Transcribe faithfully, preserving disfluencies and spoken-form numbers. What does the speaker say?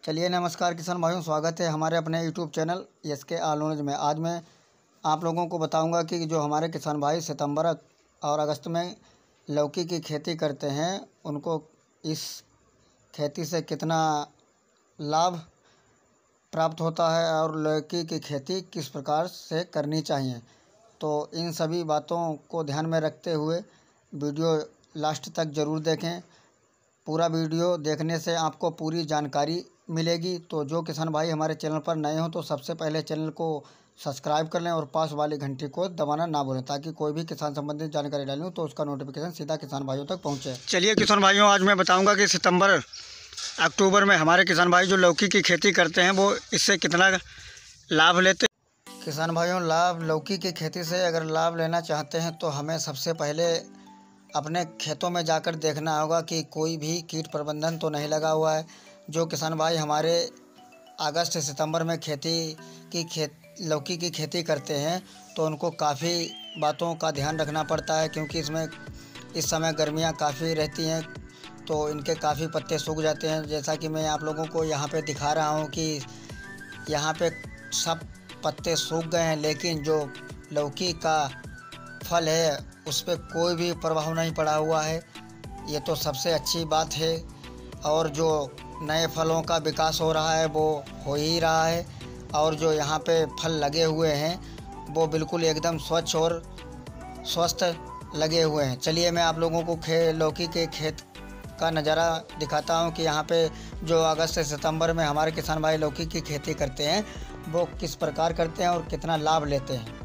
चलिए नमस्कार किसान भाइयों, स्वागत है हमारे अपने YouTube channel S K all knowledge में। आज मैं आप लोगों को बताऊंगा कि जो हमारे किसान भाई सितंबर और अगस्त में लौकी की खेती करते हैं, उनको इस खेती से कितना लाभ प्राप्त होता है और लौकी की खेती किस प्रकार से करनी चाहिए। तो इन सभी बातों को ध्यान में रखते हुए वीडियो लास्ट तक ज़रूर देखें। पूरा वीडियो देखने से आपको पूरी जानकारी मिलेगी। तो जो किसान भाई हमारे चैनल पर नए हों तो सबसे पहले चैनल को सब्सक्राइब कर लें और पास वाली घंटी को दबाना ना भूलें, ताकि कोई भी किसान संबंधित जानकारी डालूं तो उसका नोटिफिकेशन सीधा किसान भाइयों तक पहुंचे। चलिए किसान भाइयों, आज मैं बताऊंगा कि सितंबर अक्टूबर में हमारे किसान भाई जो लौकी की खेती करते हैं वो इससे कितना लाभ लेते हैं। किसान भाइयों, लाभ लौकी की खेती से अगर लाभ लेना चाहते हैं तो हमें सबसे पहले अपने खेतों में जाकर देखना होगा कि कोई भी कीट प्रबंधन तो नहीं लगा हुआ है। जो किसान भाई हमारे अगस्त सितंबर में खेती की खेत लौकी की खेती करते हैं तो उनको काफ़ी बातों का ध्यान रखना पड़ता है, क्योंकि इसमें इस समय गर्मियां काफ़ी रहती हैं तो इनके काफ़ी पत्ते सूख जाते हैं। जैसा कि मैं आप लोगों को यहाँ पे दिखा रहा हूँ कि यहाँ पे सब पत्ते सूख गए हैं, लेकिन जो लौकी का फल है उस पर कोई भी प्रभाव नहीं पड़ा हुआ है। ये तो सबसे अच्छी बात है। और जो नए फलों का विकास हो रहा है वो हो ही रहा है, और जो यहाँ पे फल लगे हुए हैं वो बिल्कुल एकदम स्वच्छ और स्वस्थ लगे हुए हैं। चलिए मैं आप लोगों को खे लौकी के खेत का नज़ारा दिखाता हूँ कि यहाँ पे जो अगस्त से सितंबर में हमारे किसान भाई लौकी की खेती करते हैं वो किस प्रकार करते हैं और कितना लाभ लेते हैं।